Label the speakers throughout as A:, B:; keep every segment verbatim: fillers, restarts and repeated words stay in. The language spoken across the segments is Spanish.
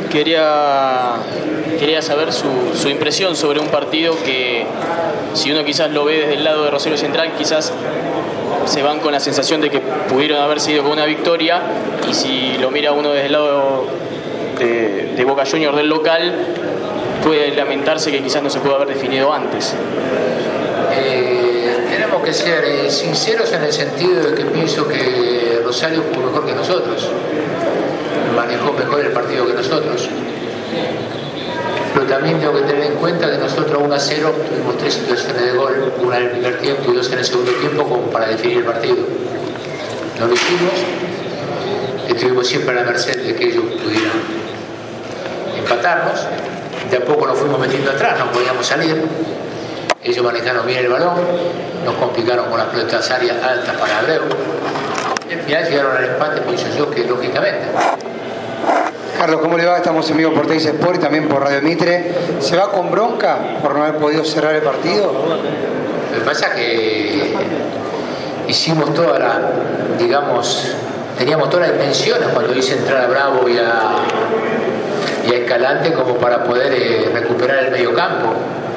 A: Quería, quería saber su, su impresión sobre un partido que, si uno quizás lo ve desde el lado de Rosario Central, quizás se van con la sensación de que pudieron haber sido con una victoria, y si lo mira uno desde el lado de, de Boca Juniors del local, puede lamentarse que quizás no se pudo haber definido antes.
B: Eh, tenemos que ser eh, sinceros en el sentido de que pienso que Rosario jugó mejor que nosotros, manejó mejor el partido que nosotros, pero también tengo que tener en cuenta que nosotros uno a cero tuvimos tres situaciones de gol, una en el primer tiempo y dos en el segundo tiempo, como para definir el partido. No lo hicimos, estuvimos siempre a la merced de que ellos pudieran empatarnos, de a poco nos fuimos metiendo atrás, no podíamos salir. Ellos manejaron bien el balón, nos complicaron con las pelotas áreas altas para Abreu. Y al final llegaron al empate, pienso yo que lógicamente.
C: Carlos, ¿cómo le va? Estamos en vivo por Teis Sport y también por Radio Mitre. ¿Se va con bronca por no haber podido cerrar el partido?
B: Lo que pasa es que hicimos toda la, digamos, teníamos todas las dimensiones cuando hice entrar a Bravo y a, y a Escalante como para poder eh, recuperar el mediocampo.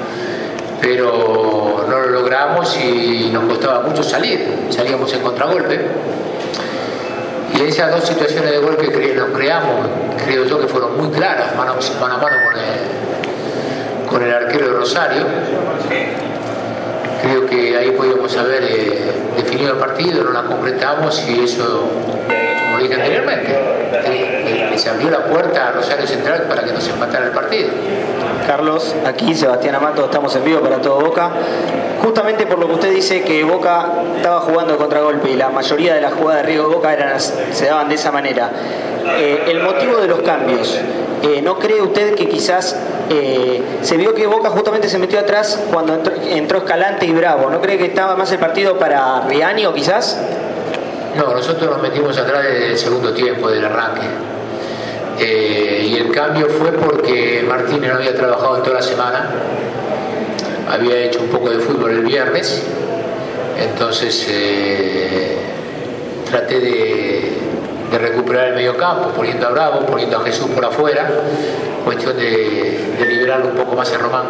B: Pero no lo logramos y nos costaba mucho salir, salíamos en contragolpe. Y esas dos situaciones de gol que cre nos creamos, creo yo que fueron muy claras, mano, mano a mano con el, con el arquero de Rosario. Creo que ahí podíamos haber eh, definido el partido, no la concretamos y eso, como dije anteriormente, eh, les abrió la puerta a Rosario Central para que nos empatara el partido.
D: Carlos, aquí Sebastián Amato, estamos en vivo para todo Boca. Justamente por lo que usted dice que Boca estaba jugando de contragolpe y la mayoría de las jugadas de riesgo de Boca eran, se daban de esa manera. Eh, el motivo de los cambios, eh, ¿no cree usted que quizás eh, se vio que Boca justamente se metió atrás cuando entró, entró Escalante y Bravo? ¿No cree que estaba más el partido para Riani o quizás?
B: No, nosotros nos metimos atrás desde el segundo tiempo, del arranque. Eh, y el cambio fue porque Martínez no había trabajado en toda la semana, había hecho un poco de fútbol el viernes, entonces eh, traté de, de recuperar el medio campo, poniendo a Bravo, poniendo a Jesús por afuera, cuestión de, de liberarlo un poco más a Román.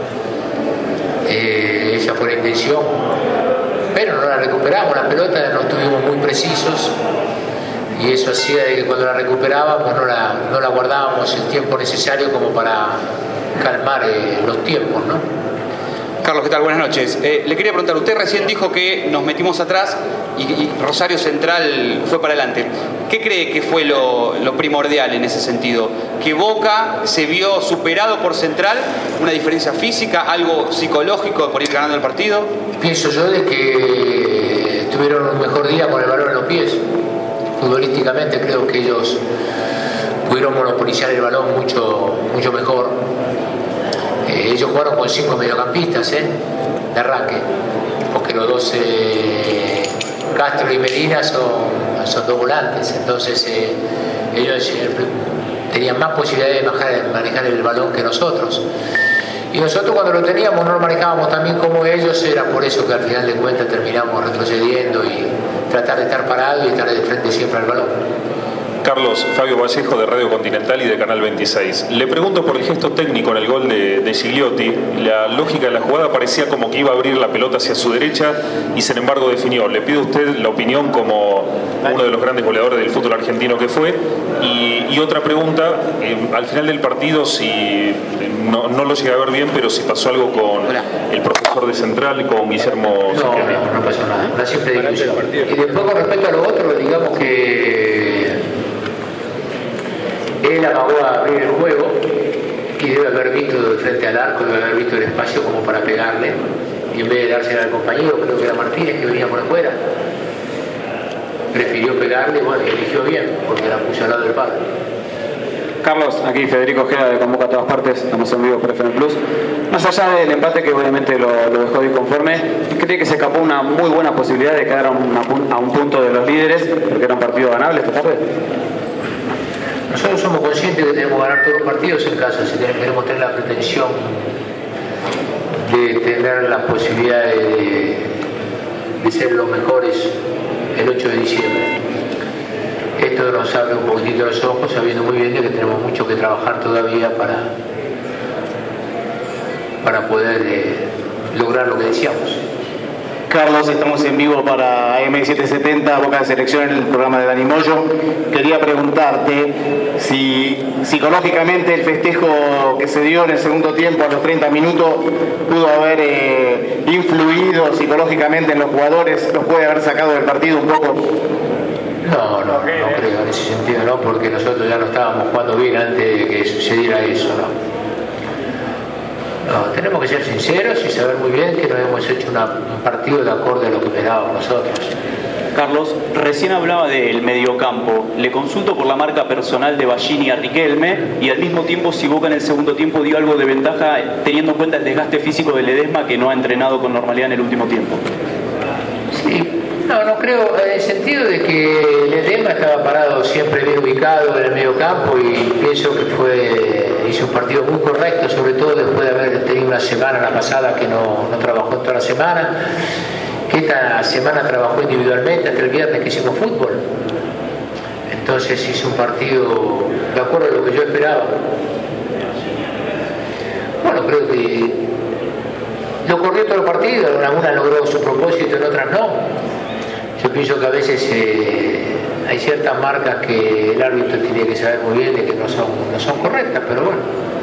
B: Eh, esa fue la intención, pero no la recuperamos, la pelota no estuvimos muy precisos. Y eso hacía de que cuando la recuperábamos no la, no la guardábamos el tiempo necesario como para calmar eh, los tiempos, ¿no?
E: Carlos, ¿qué tal? Buenas noches. Eh, le quería preguntar, usted recién dijo que nos metimos atrás y, y Rosario Central fue para adelante. ¿Qué cree que fue lo, lo primordial en ese sentido? ¿Que Boca se vio superado por Central? ¿Una diferencia física? ¿Algo psicológico por ir ganando el partido?
B: Pienso yo de que tuvieron un mejor día con el balón en los pies. Futbolísticamente creo que ellos pudieron monopolizar el balón mucho, mucho mejor. Eh, ellos jugaron con cinco mediocampistas ¿eh? de arranque, porque los dos, eh, Castro y Medina, son, son dos volantes, entonces eh, ellos eh, tenían más posibilidades de manejar, manejar el balón que nosotros. Y nosotros cuando lo teníamos no lo manejábamos tan bien como ellos, era por eso que al final de cuentas terminamos retrocediendo y tratar de estar parado y estar de frente siempre al balón.
F: Carlos, Fabio Vallejo de Radio Continental y de Canal veintiséis. Le pregunto por el gesto técnico en el gol de, de Gigliotti. La lógica de la jugada parecía como que iba a abrir la pelota hacia su derecha y sin embargo definió. Le pido a usted la opinión como uno de los grandes goleadores del fútbol argentino que fue. Y, y otra pregunta, eh, al final del partido, si no, no lo llegué a ver bien, pero si pasó algo con el profesor de Central, con Guillermo.
B: No, no, no pasó nada. Una simple discusión. Y después con respecto a lo otro, digamos que él amagó a abrir el juego y debe haber visto de frente al arco, debe haber visto el espacio como para pegarle, y en vez de dársela al compañero, creo que era Martínez que venía por afuera, prefirió pegarle, bueno, y eligió bien porque la puso al lado del palo.
D: Carlos, aquí Federico Ojeda de Convoca a Todas Partes, estamos en vivo por F M Plus. Más allá del empate que obviamente lo, lo dejó disconforme, ¿cree que se escapó una muy buena posibilidad de quedar a, una, a un punto de los líderes, porque era un partido ganable esta tarde?
B: Nosotros somos conscientes de que tenemos que ganar todos los partidos en casa, si queremos tener la pretensión de tener las posibilidades de, de ser los mejores el ocho de diciembre. esto nos abre un poquitito los ojos, sabiendo muy bien de que tenemos mucho que trabajar todavía para, para poder eh, lograr lo que deseamos.
G: Carlos, estamos en vivo para A M setecientos setenta, Boca de Selección, en el programa de Dani Moyo. Quería preguntarte si psicológicamente el festejo que se dio en el segundo tiempo a los treinta minutos pudo haber eh, influido psicológicamente en los jugadores, los puede haber sacado del partido un poco.
B: No, no, no creo en ese sentido, no, porque nosotros ya no estábamos jugando bien antes de que sucediera eso, ¿no? No, tenemos que ser sinceros y saber muy bien que no hemos hecho una, un partido de acorde a lo que esperábamos nosotros.
H: Carlos, recién hablaba del mediocampo. Le consulto por la marca personal de Ballini a Riquelme y al mismo tiempo si Boca en el segundo tiempo dio algo de ventaja teniendo en cuenta el desgaste físico de Ledesma que no ha entrenado con normalidad en el último tiempo.
B: Sí, no, no creo, en el sentido de que Ledesma estaba parado siempre bien ubicado en el mediocampo y pienso que fue hizo un partido muy correcto, sobre todo después de haber tenido una semana la pasada que no, no trabajó toda la semana, que esta semana trabajó individualmente hasta el viernes que hicimos fútbol. Entonces hizo un partido de acuerdo a lo que yo esperaba. Bueno, creo que lo corrió todo el partido, en algunas logró su propósito, en otras no. Yo pienso que a veces eh, hay ciertas marcas que el árbitro tiene que saber muy bien de que no son, no son correctas, pero bueno,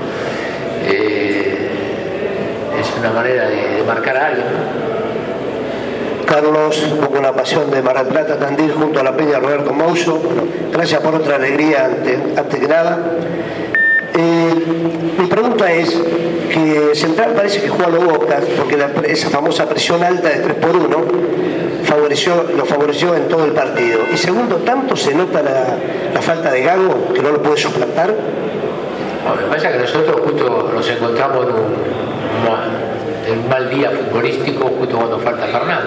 B: eh, es una manera de, de marcar a alguien, ¿no?
I: Carlos, un poco la pasión de Mar del Plata, Tandil, junto a la Peña Roberto Mouso. Gracias por otra alegría ante, ante que nada. Eh, mi pregunta es que Central parece que juega a los Boca, porque la, esa famosa presión alta de tres por uno favoreció, lo favoreció en todo el partido. Y segundo, ¿tanto se nota la, la falta de Gago que no lo puede suplantar?
B: No, lo que pasa es que nosotros justo nos encontramos en un, en un mal día futbolístico justo cuando falta Fernando.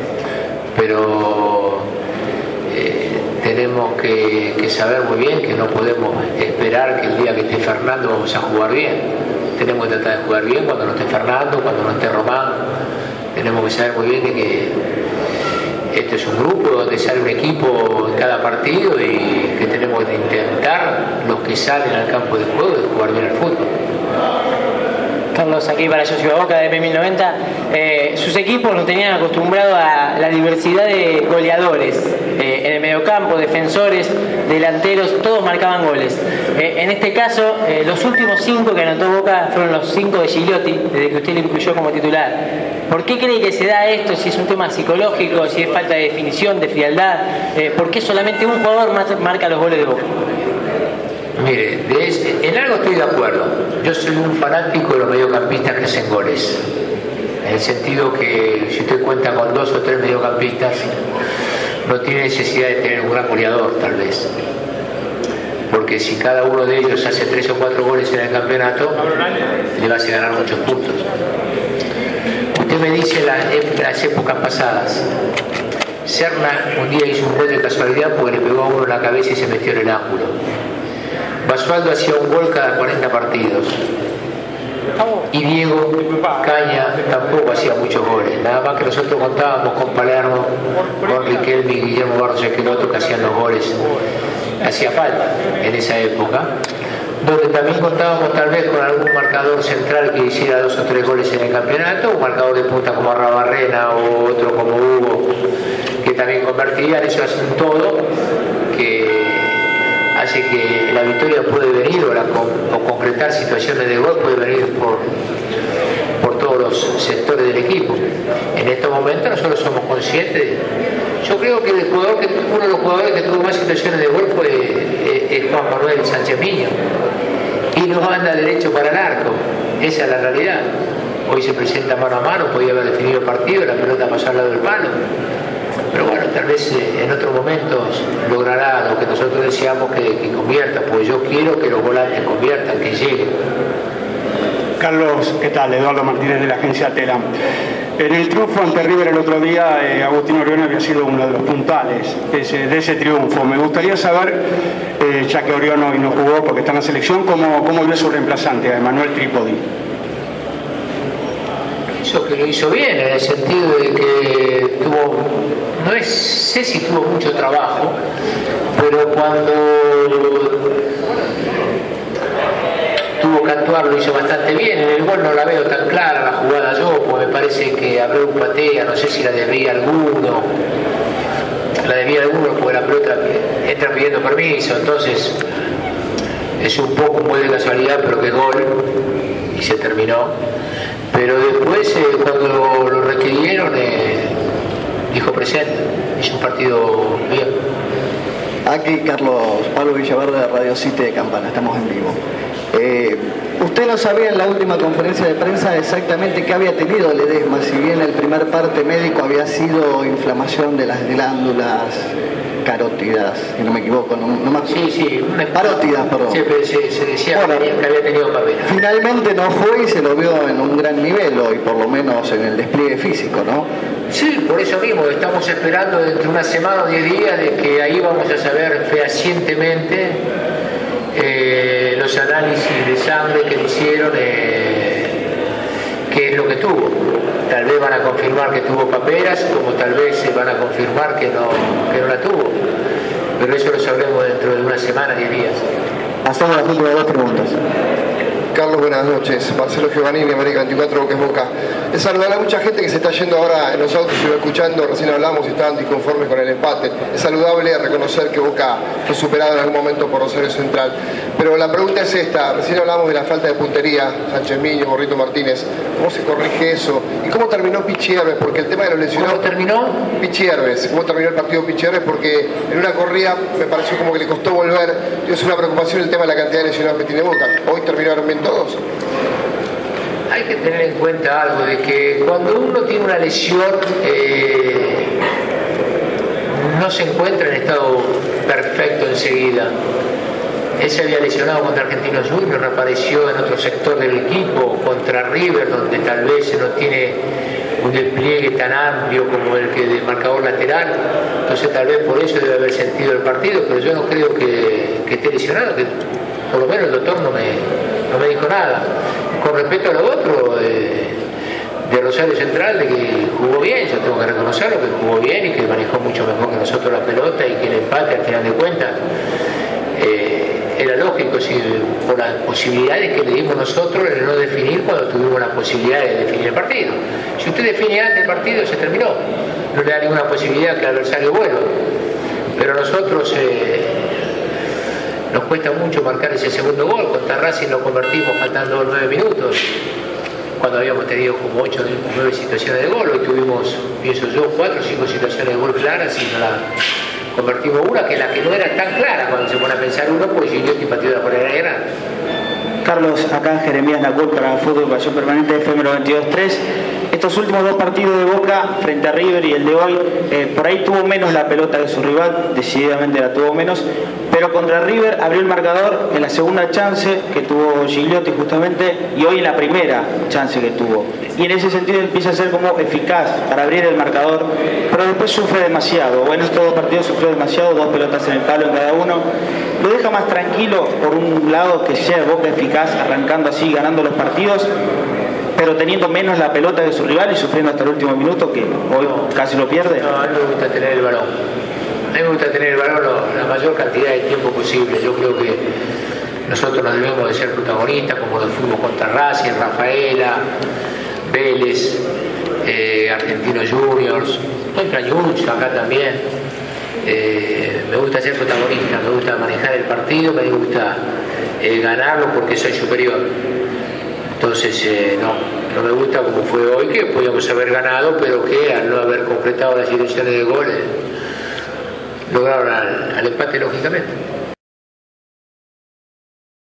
B: Pero eh, tenemos que, que saber muy bien que no podemos esperar que el día que esté Fernando vamos a jugar bien. Tenemos que tratar de jugar bien cuando no esté Fernando, cuando no esté Román. Tenemos que saber muy bien de que este es un grupo donde sale un equipo en cada partido y que tenemos que intentar, los que salen al campo de juego, de jugar bien al fútbol.
J: Carlos, aquí para Yo Ciudad Boca de M mil noventa. Eh, sus equipos nos tenían acostumbrados a la diversidad de goleadores. Eh, en el mediocampo, defensores, delanteros, todos marcaban goles. Eh, en este caso, eh, los últimos cinco que anotó Boca fueron los cinco de Gigliotti, desde que usted lo incluyó como titular. ¿Por qué cree que se da esto? Si es un tema psicológico, si es falta de definición, de frialdad. Eh, ¿Por qué solamente un jugador marca los goles de Boca?
B: Mire, de ese, en algo estoy de acuerdo. Yo soy un fanático de los mediocampistas que hacen goles. En el sentido que si usted cuenta con dos o tres mediocampistas, no tiene necesidad de tener un gran goleador, tal vez. Porque si cada uno de ellos hace tres o cuatro goles en el campeonato, le va a hacer ganar muchos puntos. Usted me dice las, las épocas pasadas. Serna un día hizo un gol de casualidad porque le pegó a uno en la cabeza y se metió en el ángulo. Basualdo hacía un gol cada cuarenta partidos. Y Diego Caña tampoco hacía muchos goles. Nada más que nosotros contábamos con Palermo, con Riquelme y Guillermo Barros Esqueloto que hacían los goles. Hacía falta en esa época. Donde también contábamos tal vez con algún marcador central que hiciera dos o tres goles en el campeonato, un marcador de punta como Arrabarrena o otro como Hugo, que también convertían. Eso hace un todo que hace que la victoria puede venir o, la, o concretar situaciones de gol puede venir por, por todos los sectores del equipo. En estos momentos nosotros somos conscientes. Yo creo que el jugador que, uno de los jugadores que tuvo más situaciones de gol fue eh, eh, Juan Manuel Sánchez Miño y no anda derecho para el arco. Esa es la realidad. Hoy se presenta mano a mano, podía haber definido el partido, la pelota pasó al lado del palo. Pero bueno, tal vez eh, en otros momentos logrará lo que nosotros deseamos que, que convierta, pues yo quiero que los volantes conviertan, que lleguen.
K: Carlos, ¿qué tal? Eduardo Martínez de la agencia Telam. En el triunfo ante River el otro día, eh, Agustín Orione había sido uno de los puntales de ese, de ese triunfo. Me gustaría saber, eh, ya que Orione hoy no jugó porque está en la selección, cómo, cómo vio su reemplazante, a Emanuel Trípodi.
B: pienso que lo hizo bien, en el sentido de que tuvo, no es, sé si tuvo mucho trabajo, pero cuando tuvo que actuar lo hizo bastante bien. En el gol no la veo tan clara la jugada yo, porque me parece que Abreu patea, no sé si la desvía alguno, la desvía alguno porque la pelota entra pidiendo permiso, entonces es un poco muy de casualidad, pero que gol y se terminó. Pero después, eh, cuando lo requirieron, eh, dijo presente, hizo un partido bien.
L: Aquí Carlos Pablo Villaverde de Radio City de Campana, estamos en vivo. Eh, usted no sabía en la última conferencia de prensa exactamente qué había tenido Ledesma, si bien el primer parte médico había sido inflamación de las glándulas carótidas, si no me equivoco, no, no más.
B: Sí, sí, una...
L: parótidas, perdón.
B: Sí, pero se, se decía bueno, que había tenido papel.
L: Finalmente no fue y se lo vio en un gran nivel hoy, por lo menos en el despliegue físico, ¿no?
B: Sí, por eso mismo, estamos esperando dentro de una semana o diez días de que ahí vamos a saber fehacientemente eh, los análisis de sangre que le hicieron, eh, qué es lo que tuvo. Tal vez van a confirmar que tuvo paperas, como tal vez se van a confirmar que no, que no la tuvo. Pero eso lo sabremos dentro de una semana, diez días.
L: Hacemos las últimas dos preguntas.
M: Carlos, buenas noches. Marcelo Giovannini, América veinticuatro, Boca es Boca. Es saludar a mucha gente que se está yendo ahora en los autos y va escuchando, recién hablamos y estaban disconformes con el empate. Es saludable reconocer que Boca fue superado en algún momento por Rosario Central. Pero la pregunta es esta, recién hablamos de la falta de puntería, Sánchez Miño, Morrito Martínez. ¿Cómo se corrige eso? ¿Y cómo terminó Pichi Herves? Porque el tema de los lesionados...
B: ¿Cómo terminó?
M: Pichi Herves. ¿Cómo terminó el partido Pichi Herves? Porque en una corrida me pareció como que le costó volver. Es una preocupación el tema de la cantidad de lesionados que tiene Boca. Hoy terminaron bien todos.
B: Hay que tener en cuenta algo, de que cuando uno tiene una lesión eh, no se encuentra en estado perfecto enseguida. Él se había lesionado contra Argentinos Juniors, reapareció en otro sector del equipo, contra River, donde tal vez no tiene un despliegue tan amplio como el que del marcador lateral, entonces tal vez por eso debe haber sentido el partido, pero yo no creo que, que esté lesionado, que por lo menos el doctor no me, no me dijo nada. Con respecto a lo otro, eh, de Rosario Central, de que jugó bien, yo tengo que reconocerlo, que jugó bien y que manejó mucho mejor que nosotros la pelota y que el empate al final de cuentas eh, era lógico, si, por las posibilidades que le dimos nosotros de no definir cuando tuvimos la posibilidad de definir el partido. Si usted define antes el partido, se terminó, no le da ninguna posibilidad que el adversario vuelva, pero nosotros eh, nos cuesta mucho marcar ese segundo gol. Contra Racing lo convertimos faltando nueve minutos, cuando habíamos tenido como ocho o nueve situaciones de gol. Hoy tuvimos, pienso yo, cuatro o cinco situaciones de gol claras y no la convertimos una, que la que no era tan clara cuando se pone a pensar uno, pues Gigliotti partió de la portería grande.
D: Carlos, acá Jeremías Nacul para Fútbol Pasión Permanente F M noventa y dos punto tres. Estos últimos dos partidos de Boca frente a River y el de hoy, eh, por ahí tuvo menos la pelota que su rival, decididamente la tuvo menos, pero contra River abrió el marcador en la segunda chance que tuvo Gigliotti justamente y hoy en la primera chance que tuvo. Y en ese sentido empieza a ser como eficaz para abrir el marcador, pero después sufre demasiado. Bueno, estos dos partidos sufrió demasiado, dos pelotas en el palo en cada uno. Lo deja más tranquilo, por un lado, que sea Boca eficaz, arrancando así, ganando los partidos, pero teniendo menos la pelota que su rival y sufriendo hasta el último minuto, que hoy casi lo pierde.
B: No, a mí me gusta tener el balón. A mí me gusta tener el balón la mayor cantidad de tiempo posible. Yo creo que nosotros nos debemos de ser protagonistas, como lo fuimos contra Racing, Rafaela, Vélez, eh, Argentinos Juniors, contra Ñuch, acá también. Eh, me gusta ser protagonista, me gusta manejar el partido, me gusta eh, ganarlo porque soy superior. Entonces eh, no, no me gusta como fue hoy, que podíamos haber ganado, pero que al no haber completado las situaciones de goles lograron al, al empate lógicamente.